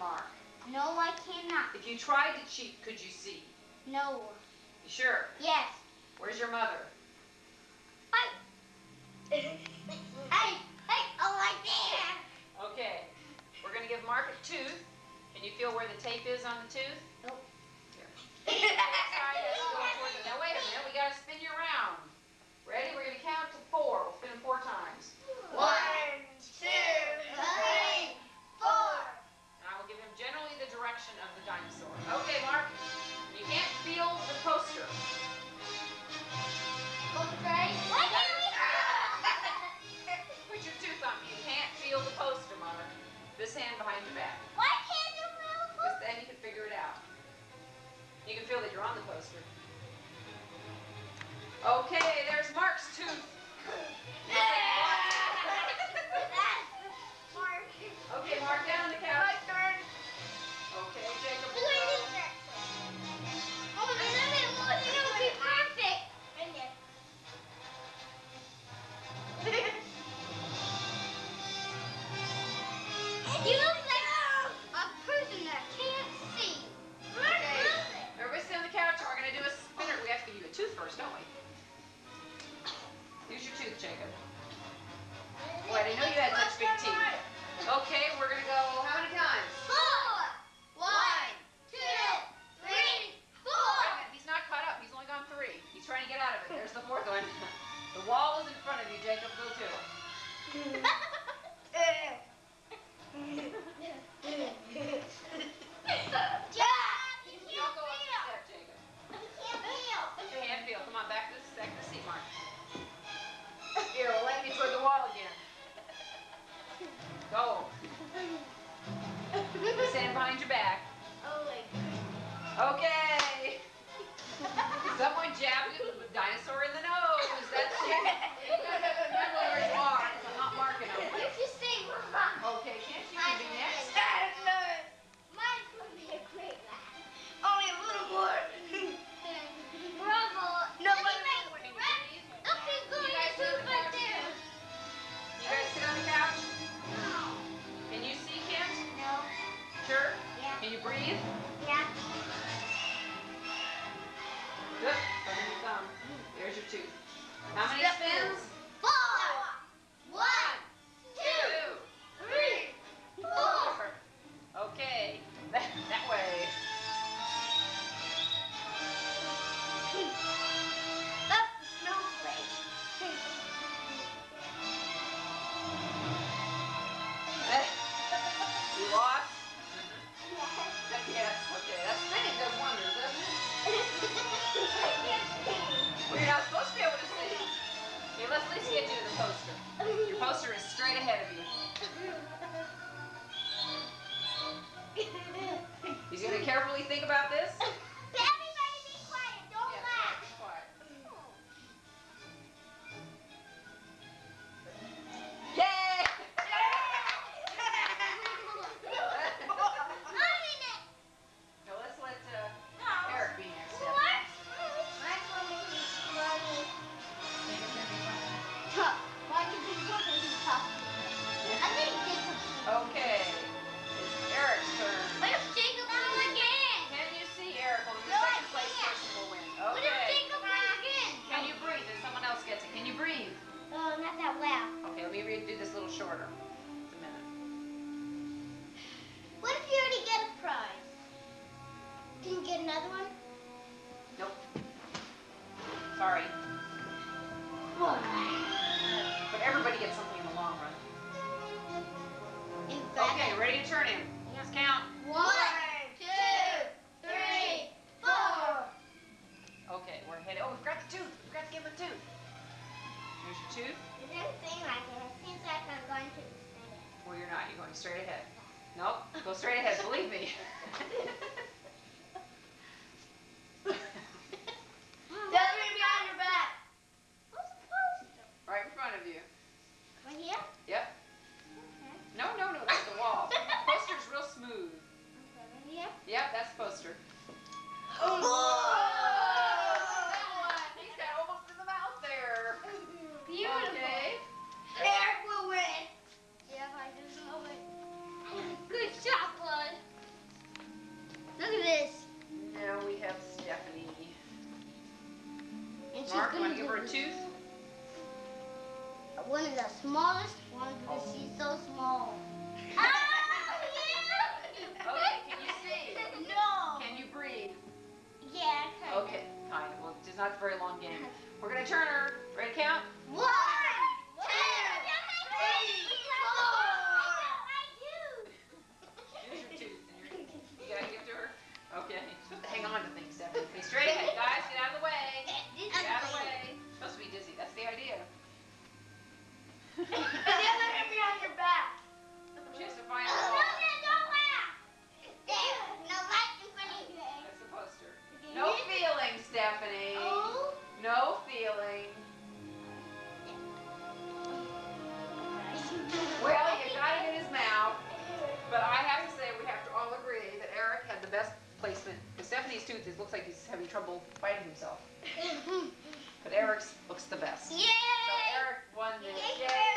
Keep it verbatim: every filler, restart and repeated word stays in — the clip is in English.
Mark? No, I cannot. If you tried to cheat, could you see? No. You sure? Yes. Where's your mother? Hi. Hey, hey, oh, right there. Okay, we're going to give Mark a tooth. Can you feel where the tape is on the tooth? Nope. Here. Now wait a minute, we got to spin you around. Ready? We're going to count to four. We'll spin them four times. One, two, three, four. And I will give him generally the direction of the dinosaur. Okay, Mark. You can't feel the poster. Okay. Why can't we? Put your tooth on me. You can't feel the poster, Mark. This hand behind your back. Why can't you feel the Because then you can figure it out. You can feel that you're on the poster. Okay, there's Mark's tooth. Okay, Mark, down on the couch. My turn. Okay, Jacob. Look at this. Oh, and then it will, it will be perfect. And then. You look like a person that can't see. Okay, everybody sit on the couch and we're going to do a spinner. We have to give you a tooth first, don't we? Use your tooth, Jacob. Boy, I didn't know you had such big teeth. Okay, we're going to go how many times? Four. One, two, three, four. Wait a minute, he's not caught up. He's only gone three. He's trying to get out of it. There's the fourth one. The wall is in front of you, Jacob. Go to it. Don't go up the step, Jacob. You can't feel. Come on, back to the, back to the seat, Mark. Here, we'll land you toward the wall again. Go. Stand behind your back. Okay. Someone jabbed him with a dinosaur in the nose. That's it. You gotta remember where you are, because I'm not marking them. Okay, can't you be next? You guys sit on the couch? Can you see, Kent? Sure? Can you breathe? Good. Put in your thumb. There's your tooth. How many spins? Two. Four. Okay. That, that way. You lost? Yes. Okay. That spinning does wonders, doesn't it? Well, you're not supposed to be able to see. Okay, let's at least get you to the poster. Your poster is straight ahead of you. He's going to carefully think about this. Everybody be quiet. Don't Yes, laugh. be quiet. Yay! Now let's let uh, Eric be next. Step. Okay, it's Eric's turn. Can you see Eric? Only the No, I second place can't. person will win. Okay. Can you breathe? If someone else gets it, can you breathe? Oh, not that well. Okay, let me redo this a little shorter. Just a minute. What if you already get a prize? Can you get another one? Nope. Sorry. Why? But everybody gets something in the long run. In fact, Okay, ready to turn him. Let's count. one, two, three, four. Okay, we're headed. Oh, we forgot the tooth. We forgot to give him a tooth. Here's your tooth. It doesn't seem like it. It seems like I'm going to spin it. Well, you're not. You're going straight ahead. Nope. Go straight ahead. Believe me. behind your back. What's the poster? Right in front of you. Right here? Yep. Okay. No, no, no. That's the wall. Poster's real smooth. Okay, right here? Yep, that's the poster. Oh, That one. He's got almost in the mouth there. beautiful. Okay. Eric will win. Yeah, I just know it. Good job, bud. placement. Because Stephanie's tooth is, looks like he's having trouble biting himself. But Eric's looks the best. Yay! So Eric won this. Yay!